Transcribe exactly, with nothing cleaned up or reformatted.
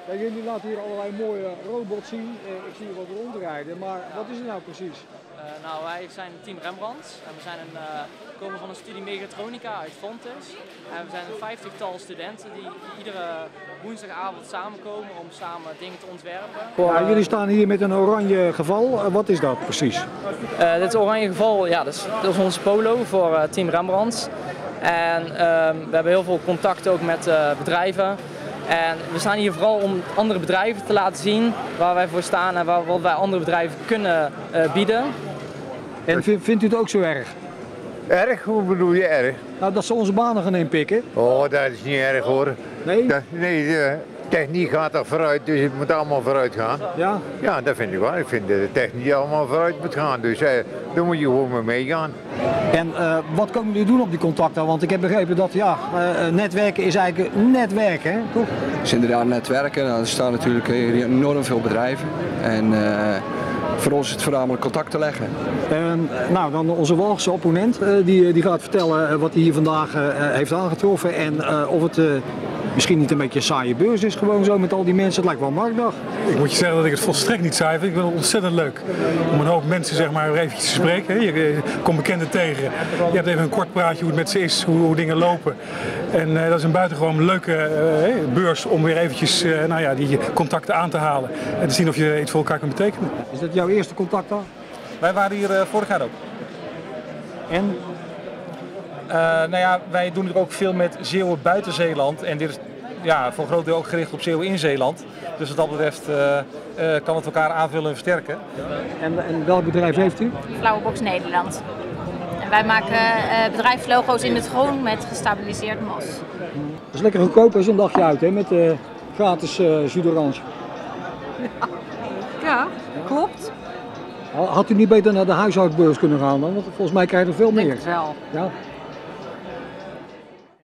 Ja, jullie laten hier allerlei mooie robots zien. Ik zie hier wat rondrijden, maar wat is het nou precies? Uh, nou, wij zijn Team Rembrandt en we zijn een, uh, komen van een studie Mechatronica uit Fontys. En we zijn een vijftigtal studenten die iedere woensdagavond samenkomen om samen dingen te ontwerpen. Ja, jullie staan hier met een oranje geval. Uh, wat is dat precies? Uh, dit oranje geval, ja, dat is, dat is onze polo voor uh, Team Rembrandt. En uh, we hebben heel veel contact ook met uh, bedrijven. En we staan hier vooral om andere bedrijven te laten zien waar wij voor staan en waar, wat wij andere bedrijven kunnen uh, bieden. En vindt u het ook zo erg? Erg? Hoe bedoel je erg? Nou, dat ze onze banen gaan inpikken. Oh, dat is niet erg hoor. Nee? Dat, nee, de techniek gaat er vooruit, dus het moet allemaal vooruit gaan. Ja? Ja, dat vind ik wel. Ik vind dat de techniek allemaal vooruit moet gaan, dus eh, daar moet je gewoon mee meegaan. En uh, wat komen jullie doen op die contacten? Want ik heb begrepen dat ja, uh, netwerken is eigenlijk netwerken, hè? Toch? Het is inderdaad netwerken. Nou, er staan natuurlijk enorm veel bedrijven. En, uh, voor ons is het voornamelijk contact te leggen. En, nou, dan onze Walgse opponent, uh, die, die gaat vertellen uh, wat hij hier vandaag uh, heeft aangetroffen en uh, of het uh, misschien niet een beetje een saaie beurs is, gewoon zo met al die mensen. Het lijkt wel een marktdag. Ik moet je zeggen dat ik het volstrekt niet saai vind. Ik vind het ontzettend leuk om een hoop mensen zeg maar eventjes te spreken. Je komt bekenden tegen. Je hebt even een kort praatje hoe het met ze is, hoe, hoe dingen lopen. En uh, dat is een buitengewoon leuke uh, beurs om weer eventjes uh, nou ja, die contacten aan te halen en te zien of je iets voor elkaar kunt betekenen. Is dat jouw eerste contact dan? Wij waren hier uh, vorig jaar ook. En? Uh, nou ja, wij doen hier ook veel met Zeeuwen buiten Zeeland en dit is ja, voor een groot deel ook gericht op Zeeuwen in Zeeland. Dus wat dat betreft uh, uh, kan het elkaar aanvullen en versterken. En, en welk bedrijf heeft u? Flowerbox Nederland. En wij maken uh, bedrijfslogo's in het groen met gestabiliseerd mos. Dat is lekker goedkoop, is een dagje uit hè, met uh, gratis uh, jus d'orange. Ja, klopt. Had u niet beter naar de huishoudbeurs kunnen gaan dan? Want volgens mij krijg je er veel meer. Ik denk het wel. Ja?